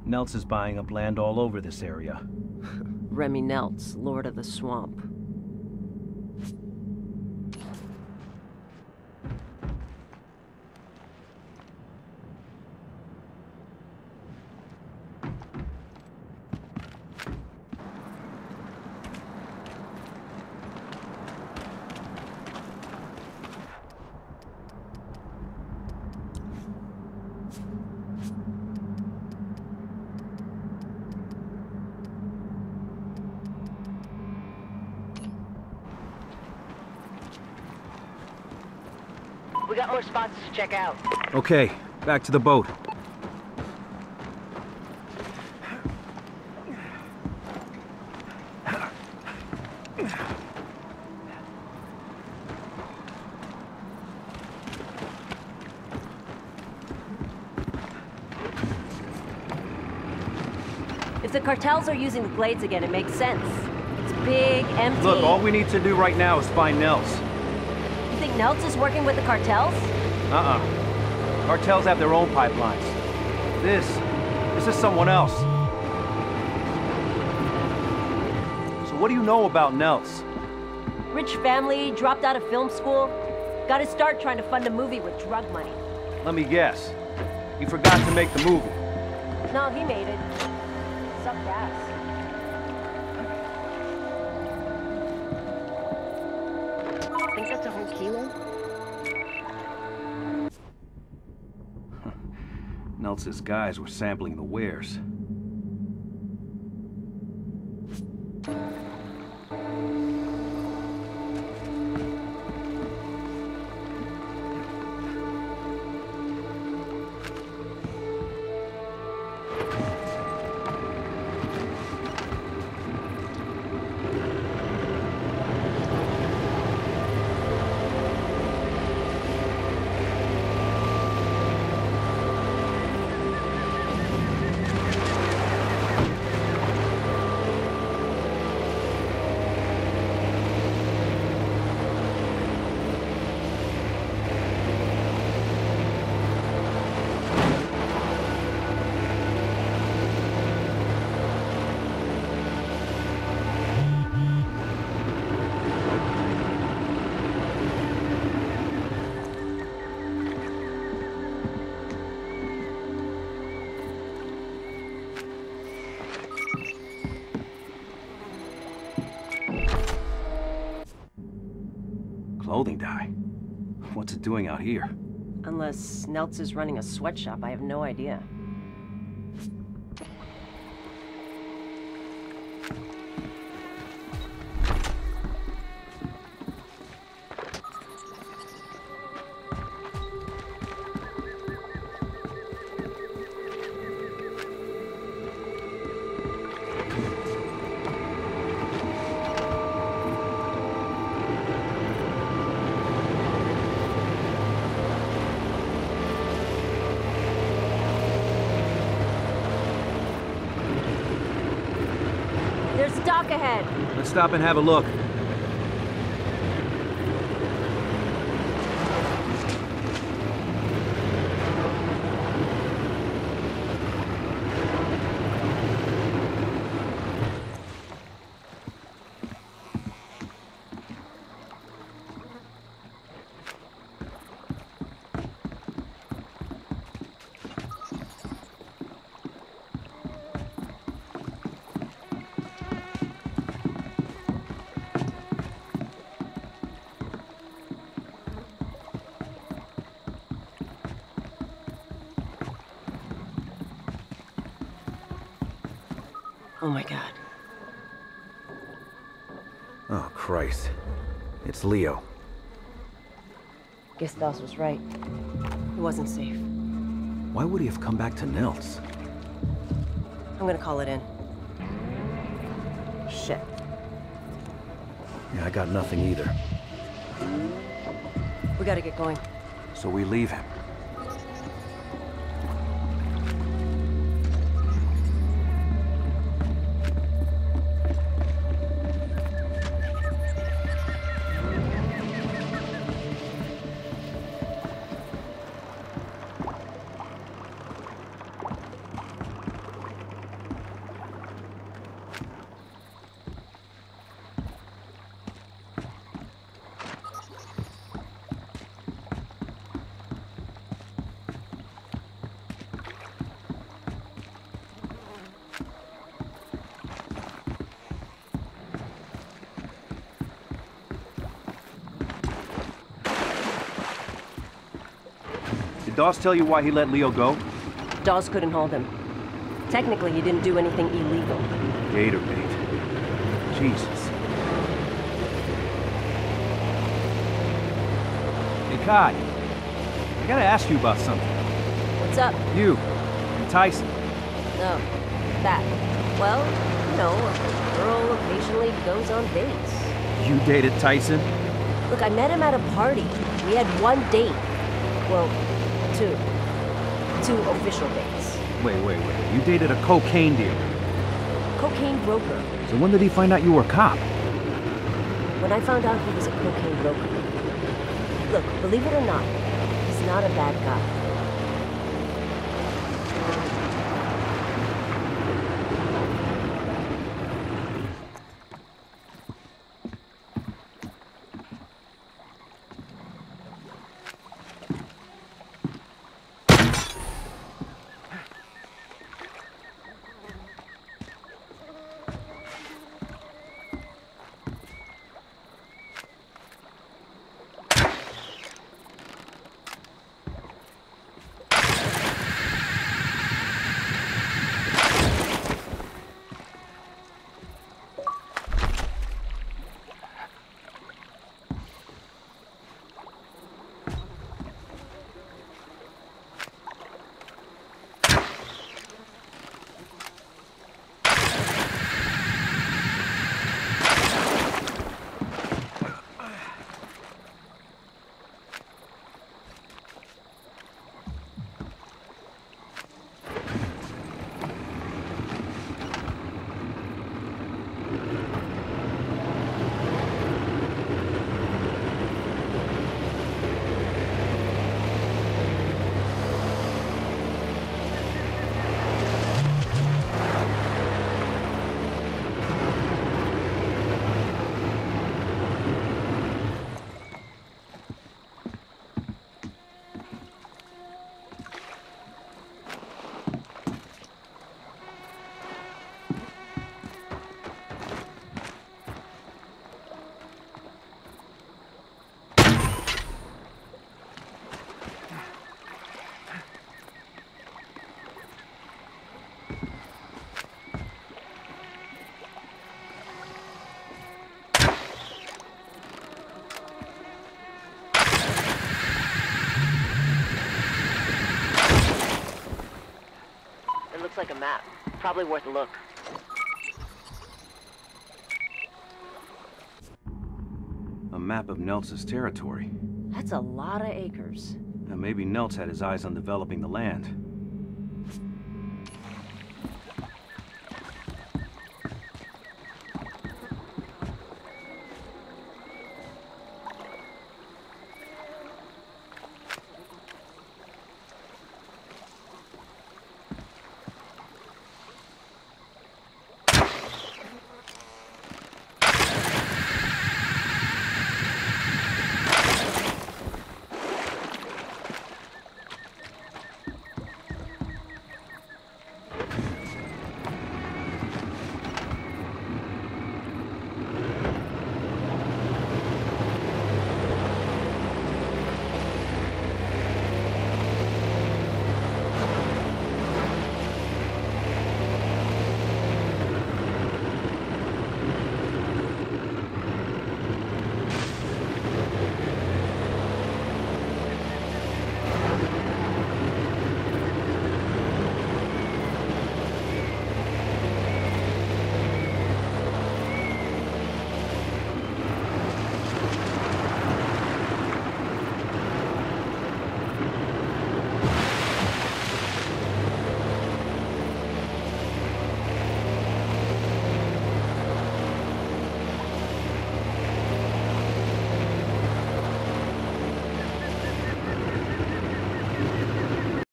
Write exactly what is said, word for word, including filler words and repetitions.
Neltz is buying up land all over this area. Remy Neltz, Lord of the Swamp. We got more spots to check out. Okay, back to the boat. If the cartels are using the glades again, it makes sense. It's big, empty... Look, all we need to do right now is find Neltz. You think Neltz is working with the cartels? Uh-uh. Cartels have their own pipelines. This... this is someone else. So what do you know about Neltz? Rich family, dropped out of film school. Got his start trying to fund a movie with drug money. Let me guess. He forgot to make the movie. No, he made it. Sucked ass. Think that's a whole kilo? Neltz's guys were sampling the wares. Clothing dye? What's it doing out here? Unless Neltz is running a sweatshop, I have no idea. There's a dock ahead. Let's stop and have a look. Oh my god. Oh, Christ. It's Leo. Guess Dawes was right. It wasn't safe. Why would he have come back to Neltz? I'm gonna call it in. Shit. Yeah, I got nothing either. We gotta get going. So we leave him. Did Dawes tell you why he let Leo go? Dawes couldn't hold him. Technically, he didn't do anything illegal. Gator bait. Jesus. Hey, Kai. I gotta ask you about something. What's up? You. And Tyson. No. That. Well, you know, a girl occasionally goes on dates. You dated Tyson? Look, I met him at a party. We had one date. Well, two. Two official dates. Wait, wait, wait. You dated a cocaine dealer? Cocaine broker. So when did he find out you were a cop? When I found out he was a cocaine broker. Look, believe it or not, he's not a bad guy. Looks like a map. Probably worth a look. A map of Neltz's territory. That's a lot of acres. Now maybe Neltz had his eyes on developing the land.